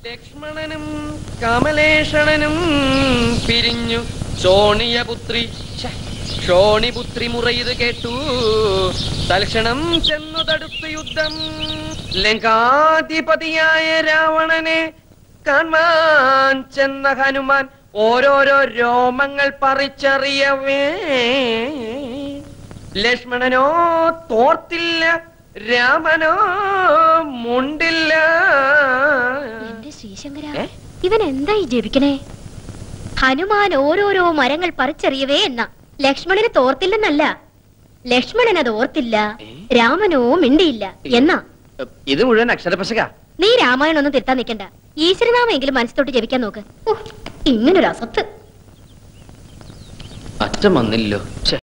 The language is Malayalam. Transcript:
ലക്ഷ്മണനും കമലേഷണനും പിരിഞ്ഞു ക്ഷോണിപുത്രി മുറയത് കേട്ടു. തൽക്ഷണം ചെന്നു തടുത്തു യുദ്ധം. ലങ്കാധിപതിയായ രാവണനെ കാണാൻ ചെന്ന ഹനുമാൻ ഓരോരോ രോമങ്ങൾ പറിച്ചറിയവേ ലക്ഷ്മണനോ തോർത്തില്ല, രാമനോ മുണ്ടില്ല. എന്റെ ശ്രീശങ്കര, ഇവൻ എന്തായി ജപിക്കണേ? ഹനുമാൻ ഓരോരോ മരങ്ങൾ പറിച്ചെറിയവേ എന്ന. ലക്ഷ്മണന് തോർത്തില്ലെന്നല്ല, ലക്ഷ്മണൻ അത് ഓർത്തില്ല, രാമനോ മിണ്ടിയില്ല എന്നാ. ഇത് മുഴുവൻ അക്ഷരപശക. നീ രാമായണം ഒന്നും തിരുത്താൻ നിൽക്കണ്ട. ഈശ്വരനാമെങ്കിലും മനസ്സിലോട്ട് ജപിക്കാൻ നോക്ക്. ഇങ്ങനൊരു അസത്ത്. അച്ഛൻ വന്നില്ലല്ലോ.